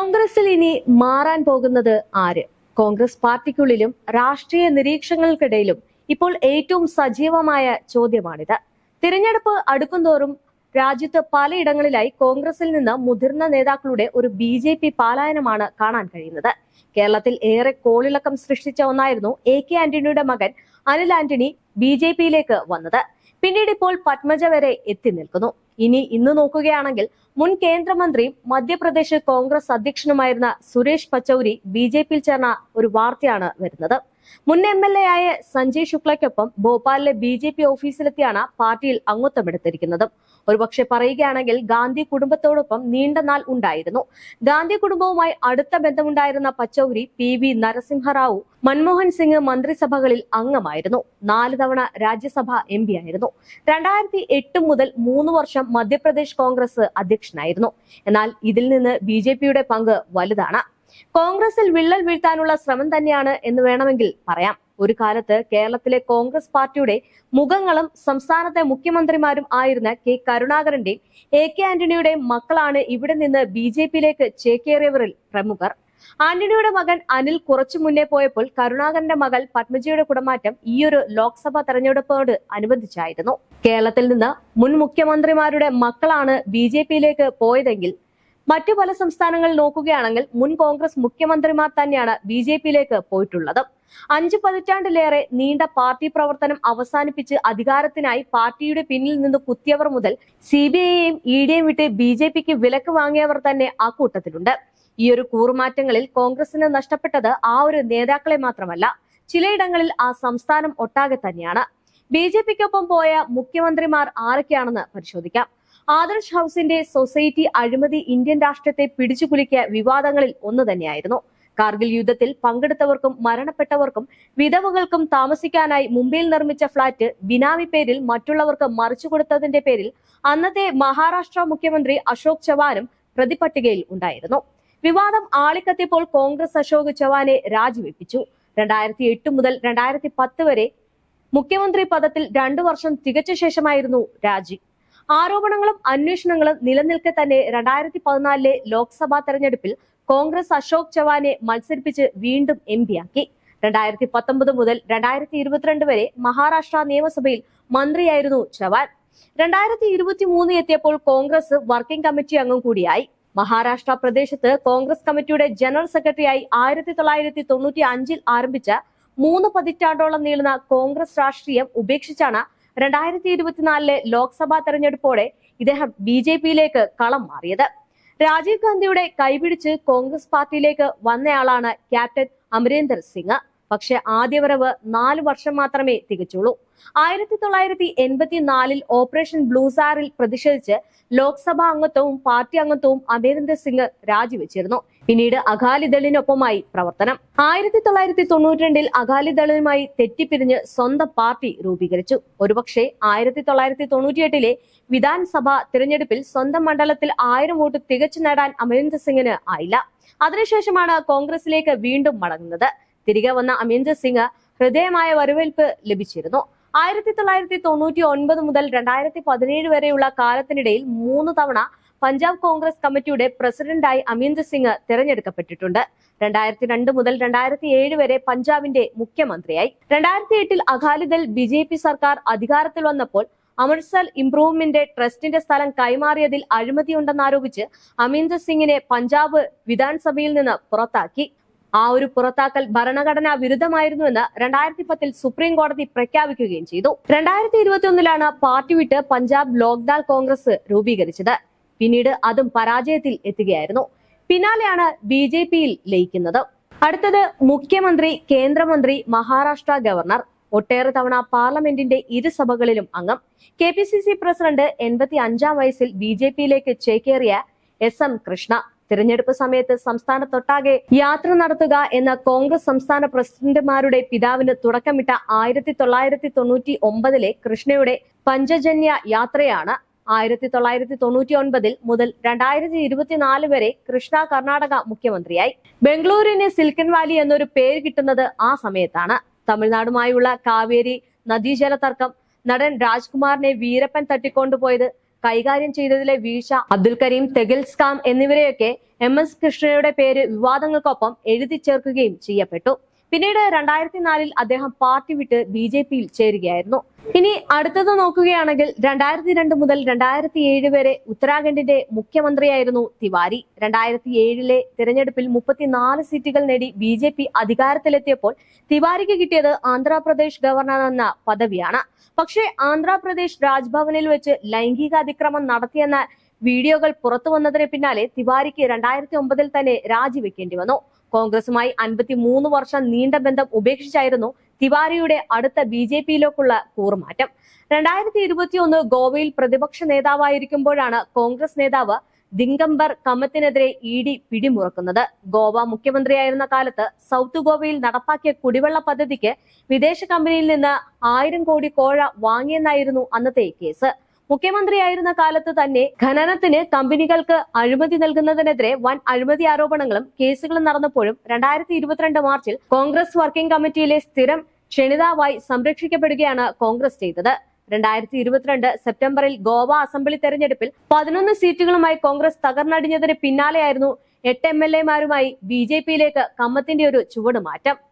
കോൺഗ്രസിൽ ഇനി മാറാൻ പോകുന്നത് ആര്? കോൺഗ്രസ് പാർട്ടിക്കുള്ളിലും രാഷ്ട്രീയ നിരീക്ഷകർക്കിടയിലും ഇപ്പോൾ ഏറ്റവും സജീവമായ ചോദ്യമാണിത്. തിരഞ്ഞെടുപ്പ് അടുക്കുംതോറും രാജ്യത്ത് പലയിടങ്ങളിലായി കോൺഗ്രസിൽ നിന്ന് മുതിർന്ന നേതാക്കളുടെ ഒരു BJP പലായനമാണ് കാണാൻ കഴിയുന്നത്. കേരളത്തിൽ ഏറെ കോളിളക്കം സൃഷ്ടിച്ച ഒന്നായിരുന്നു AK ആന്റണിയുടെ മകൻ അനിൽ ആന്റണി BJPയിലേക്ക് വന്നത്. പിന്നീട് ഇപ്പോൾ പത്മജ വരെ എത്തി നിൽക്കുന്നു. ഇന്ന് നോക്കുകയാണെങ്കിൽ മുൻ കേന്ദ്രമന്ത്രിയും മധ്യപ്രദേശ് കോൺഗ്രസ് അധ്യക്ഷനുമായിരുന്ന സുരേഷ് പച്ചൌരി BJPയിൽ ചേർന്ന ഒരു വാർത്തയാണ് വരുന്നത്. മുൻ MLA ആയ സഞ്ജയ് ശുക്ലയ്ക്കൊപ്പം ഭോപ്പാലിലെ BJP ഓഫീസിലെത്തിയാണ് പാർട്ടിയിൽ അംഗത്വമെടുത്തിരിക്കുന്നത്. ഒരുപക്ഷെ പറയുകയാണെങ്കിൽ ഗാന്ധി കുടുംബത്തോടൊപ്പം നീണ്ട നാൾ ഉണ്ടായിരുന്നു. ഗാന്ധി കുടുംബവുമായി അടുത്ത ബന്ധമുണ്ടായിരുന്ന പച്ചൌരി PV നരസിംഹറാവു, മൻമോഹൻ സിംഗ് മന്ത്രിസഭകളിൽ അംഗമായിരുന്നു. 4 തവണ രാജ്യസഭ MP ആയിരുന്നു. 2008 മുതൽ 3 വർഷം മധ്യപ്രദേശ് കോൺഗ്രസ് അധ്യക്ഷനായിരുന്നു. എന്നാൽ ഇതിൽ നിന്ന് BJPയുടെ പങ്ക് വലുതാണ്. കോൺഗ്രസിൽ വിള്ളൽ വീഴ്ത്താനുള്ള ശ്രമം തന്നെയാണ് എന്ന് വേണമെങ്കിൽ പറയാം. ഒരു കാലത്ത് കേരളത്തിലെ കോൺഗ്രസ് പാർട്ടിയുടെ മുഖങ്ങളും സംസ്ഥാനത്തെ മുഖ്യമന്ത്രിമാരും ആയിരുന്ന K കരുണാകരന്റെയും AK ആന്റണിയുടെയും മക്കളാണ് ഇവിടെ നിന്ന് BJPയിലേക്ക് ചേക്കേറിയവരിൽ പ്രമുഖർ. ആന്റണിയുടെ മകൻ അനിൽ കുറച്ചു മുന്നേ പോയപ്പോൾ കരുണാകരന്റെ മകൾ പത്മജയുടെ കുടമാറ്റം ഈയൊരു ലോക്സഭാ തെരഞ്ഞെടുപ്പോട് അനുബന്ധിച്ചായിരുന്നു. കേരളത്തിൽ നിന്ന് മുൻ മുഖ്യമന്ത്രിമാരുടെ മക്കളാണ് BJPയിലേക്ക് പോയതെങ്കിൽ മറ്റു പല സംസ്ഥാനങ്ങളിൽ നോക്കുകയാണെങ്കിൽ മുൻ കോൺഗ്രസ് മുഖ്യമന്ത്രിമാർ തന്നെയാണ് BJPയിലേക്ക് പോയിട്ടുള്ളത്. 5 പതിറ്റാണ്ടിലേറെ നീണ്ട പാർട്ടി പ്രവർത്തനം അവസാനിപ്പിച്ച് അധികാരത്തിനായി പാർട്ടിയുടെ പിന്നിൽ നിന്ന് കുത്തിയവർ മുതൽ CBIയെയും EDയെയും വിട്ട് BJPക്ക് വിലക്ക് വാങ്ങിയവർ തന്നെ ആ കൂട്ടത്തിലുണ്ട്. ഈ ഒരു കൂറുമാറ്റങ്ങളിൽ കോൺഗ്രസിന് നഷ്ടപ്പെട്ടത് ആ ഒരു നേതാക്കളെ മാത്രമല്ല, ചിലയിടങ്ങളിൽ ആ സംസ്ഥാനം ഒട്ടാകെ തന്നെയാണ്. BJPക്കൊപ്പം പോയ മുഖ്യമന്ത്രിമാർ ആരൊക്കെയാണെന്ന് പരിശോധിക്കാം. ആദർശ് ഹൌസിന്റെ സൊസൈറ്റി അഴിമതി ഇന്ത്യൻ രാഷ്ട്രീയത്തെ പിടിച്ചുകുലുക്കിയ വിവാദങ്ങളിൽ ഒന്ന് തന്നെയായിരുന്നു. കാർഗിൽ യുദ്ധത്തിൽ പങ്കെടുത്തവർക്കും മരണപ്പെട്ടവർക്കും വിധവകൾക്കും താമസിക്കാനായി മുംബൈയിൽ നിർമ്മിച്ച ഫ്ളാറ്റ് ബിനാമി പേരിൽ മറ്റുള്ളവർക്ക് മറിച്ചുകൊടുത്തതിന്റെ പേരിൽ അന്നത്തെ മഹാരാഷ്ട്ര മുഖ്യമന്ത്രി അശോക് ചവാനും പ്രതിപട്ടികയിൽ ഉണ്ടായിരുന്നു. വിവാദം ആളിക്കത്തിയപ്പോൾ കോൺഗ്രസ് അശോക് ചവാനെ രാജിവെപ്പിച്ചു. 2008 മുതൽ 2010 വരെ മുഖ്യമന്ത്രി പദത്തിൽ 2 വർഷം തികച്ച ശേഷമായിരുന്നു രാജി. ആരോപണങ്ങളും അന്വേഷണങ്ങളും നിലനിൽക്കെ തന്നെ 2014 ലോക്സഭാ തെരഞ്ഞെടുപ്പിൽ കോൺഗ്രസ് അശോക് ചവാനെ മത്സരിപ്പിച്ച് വീണ്ടും MP ആക്കി. 2019 മുതൽ 2022 വരെ മഹാരാഷ്ട്ര നിയമസഭയിൽ മന്ത്രിയായിരുന്നു ചവാൻ. 2023 എത്തിയപ്പോൾ കോൺഗ്രസ് വർക്കിംഗ് കമ്മിറ്റി അംഗം കൂടിയായി. മഹാരാഷ്ട്ര പ്രദേശത്ത് കോൺഗ്രസ് കമ്മിറ്റിയുടെ ജനറൽ സെക്രട്ടറിയായി 1995 ആരംഭിച്ച 3 പതിറ്റാണ്ടോളം നീളുന്ന കോൺഗ്രസ് രാഷ്ട്രീയം ഉപേക്ഷിച്ചാണ് 2024 ലോക്സഭാ തെരഞ്ഞെടുപ്പോടെ ഇദ്ദേഹം BJPയിലേക്ക് കളം മാറിയത്. രാജീവ് ഗാന്ധിയുടെ കൈപിടിച്ച് കോൺഗ്രസ് പാർട്ടിയിലേക്ക് വന്നയാളാണ് ക്യാപ്റ്റൻ അമരീന്ദർ സിംഗ്. പക്ഷെ ആദ്യവരവ് 4 വർഷം മാത്രമേ തികച്ചുള്ളൂ. 1984 ഓപ്പറേഷൻ ബ്ലൂസാറിൽ പ്രതിഷേധിച്ച് ലോക്സഭാ അംഗത്വവും പാർട്ടി അംഗത്വവും അമരീന്ദർ സിംഗ് രാജിവെച്ചിരുന്നു. പിന്നീട് അകാലിദളിനൊപ്പമായി പ്രവർത്തനം. 1992 അകാലിദളുമായി തെറ്റിപ്പിരിഞ്ഞ് സ്വന്തം പാർട്ടി രൂപീകരിച്ചു. ഒരുപക്ഷെ 1998 വിധാൻസഭാ തിരഞ്ഞെടുപ്പിൽ സ്വന്തം മണ്ഡലത്തിൽ 1000 വോട്ട് തികച്ചു നേടാൻ അമരീന്ദർ സിംഗിന് ആയില്ല. അതിനുശേഷമാണ് കോൺഗ്രസിലേക്ക് വീണ്ടും മടങ്ങുന്നത്. തിരികെ വന്ന അമരീന്ദർ സിംഗ് ഹൃദയമായ വരവേൽപ്പ് ലഭിച്ചിരുന്നു. 1999 മുതൽ 2017 വരെയുള്ള കാലത്തിനിടയിൽ 3 തവണ പഞ്ചാബ് കോൺഗ്രസ് കമ്മിറ്റിയുടെ പ്രസിഡന്റായി അമരീന്ദർ സിംഗ് തിരഞ്ഞെടുക്കപ്പെട്ടിട്ടുണ്ട്. 2002 മുതൽ 2007 വരെ പഞ്ചാബിന്റെ മുഖ്യമന്ത്രിയായി. 2008 അകാലിദൾ BJP സർക്കാർ അധികാരത്തിൽ വന്നപ്പോൾ അമൃത്സർ ഇംപ്രൂവ്മെന്റ് ട്രസ്റ്റിന്റെ സ്ഥലം കൈമാറിയതിൽ അഴിമതിയുണ്ടെന്നാരോപിച്ച് അമരീന്ദർ സിംഗിനെ പഞ്ചാബ് വിധാൻസഭയിൽ നിന്ന് പുറത്താക്കി. ആ ഒരു പുറത്താക്കൽ ഭരണഘടനാ വിരുദ്ധമായിരുന്നുവെന്ന് 2010 സുപ്രീം കോടതി പ്രഖ്യാപിക്കുകയും ചെയ്തു. 2021 പാർട്ടി വിട്ട് പഞ്ചാബ് ലോക്ദൾ കോൺഗ്രസ് രൂപീകരിച്ചത്. പിന്നീട് അതും പരാജയത്തിൽ എത്തുകയായിരുന്നു. പിന്നാലെയാണ് BJPയിൽ ലയിക്കുന്നത്. അടുത്തത് മുഖ്യമന്ത്രി, കേന്ദ്രമന്ത്രി, മഹാരാഷ്ട്ര ഗവർണർ, ഒട്ടേറെ തവണ പാർലമെന്റിന്റെ ഇരുസഭകളിലും അംഗം. KPCC പ്രസിഡന്റ് 85 വയസ്സിൽ BJPയിലേക്ക് ചേക്കേറിയ SM കൃഷ്ണ. തിരഞ്ഞെടുപ്പ് സമയത്ത് സംസ്ഥാനത്തൊട്ടാകെ യാത്ര നടത്തുക എന്ന കോൺഗ്രസ് സംസ്ഥാന പ്രസിഡന്റുമാരുടെ പിതാവിന് തുടക്കമിട്ട 1999 കൃഷ്ണയുടെ പഞ്ചജന്യ യാത്രയാണ് 1999 മുതൽ 2024 വരെ കൃഷ്ണ കർണാടക മുഖ്യമന്ത്രിയായി. ബംഗളൂരുവിന് സിലിക്കൺ വാലി എന്നൊരു പേര് കിട്ടുന്നത് ആ സമയത്താണ്. തമിഴ്നാടുമായുള്ള കാവേരി നദീജല തർക്കം, നടൻ രാജ്കുമാറിനെ വീരപ്പൻ തട്ടിക്കൊണ്ടുപോയത്, കൈകാര്യം ചെയ്തതിലെ വീഴ്ച, അബ്ദുൽ കരീം, തെഗിൽ സ്കാം എന്നിവരെയൊക്കെ MS കൃഷ്ണയുടെ പേര് വിവാദങ്ങൾക്കൊപ്പം എഴുതി ചേർക്കുകയും ചെയ്യപ്പെട്ടു. പിന്നീട് 2004 അദ്ദേഹം പാർട്ടി വിട്ട് BJP-യിൽ ചേരുകയായിരുന്നു. ഇനി അടുത്തത് നോക്കുകയാണെങ്കിൽ 2002 മുതൽ 2007 വരെ ഉത്തരാഖണ്ഡിന്റെ മുഖ്യമന്ത്രിയായിരുന്നു തിവാരി. 2007 തിരഞ്ഞെടുപ്പിൽ 34 സീറ്റുകൾ നേടി BJP അധികാരത്തിലെത്തിയപ്പോൾ തിവാരിക്ക് കിട്ടിയത് ആന്ധ്രാപ്രദേശ് ഗവർണർ എന്ന പദവിയാണ്. പക്ഷേ ആന്ധ്രാപ്രദേശ് രാജ്ഭവനിൽ വെച്ച് ലൈംഗിക അതിക്രമം നടത്തിയെന്ന വീഡിയോകൾ പുറത്തു വന്നതിന് പിന്നാലെ തിവാരിക്ക് 2009 തന്നെ രാജിവെക്കേണ്ടി വന്നു. കോൺഗ്രസുമായി 53 വർഷം നീണ്ട ബന്ധം ഉപേക്ഷിച്ചായിരുന്നു തിവാരിയുടെ അടുത്ത BJP-യിലേക്കുള്ള കൂറുമാറ്റം. 2021 ഗോവയിൽ പ്രതിപക്ഷ നേതാവായിരിക്കുമ്പോഴാണ് കോൺഗ്രസ് നേതാവ് ദിഗംബർ കമത്തിനെതിരെ ED പിടിമുറുക്കുന്നത്. ഗോവ മുഖ്യമന്ത്രിയായിരുന്ന കാലത്ത് സൗത്ത് ഗോവയിൽ നടപ്പാക്കിയ കുടിവെള്ള പദ്ധതിക്ക് വിദേശ കമ്പനിയിൽ നിന്ന് 1000 കോടി കോഴ വാങ്ങിയെന്നായിരുന്നു അന്നത്തെ കേസ്. മുഖ്യമന്ത്രിയായിരുന്ന കാലത്ത് തന്നെ ഖനനത്തിന് കമ്പനികൾക്ക് അഴിമതി നൽകുന്നതിനെതിരെ വൻ അഴിമതി ആരോപണങ്ങളും കേസുകളും നടന്നപ്പോഴും 2022 മാർച്ചിൽ കോൺഗ്രസ് വർക്കിംഗ് കമ്മിറ്റിയിലെ സ്ഥിരം ക്ഷണിതാവായി സംരക്ഷിക്കപ്പെടുകയാണ് കോൺഗ്രസ് ചെയ്തത്. 2022 സെപ്റ്റംബറിൽ ഗോവ അസംബ്ലി തെരഞ്ഞെടുപ്പിൽ 11 സീറ്റുകളുമായി കോൺഗ്രസ് തകർന്നടിഞ്ഞതിന് പിന്നാലെയായിരുന്നു 8 MLA-മാരുമായി BJP-യിലേക്ക് കമ്മത്തിന്റെ ഒരു ചുവടുമാറ്റം.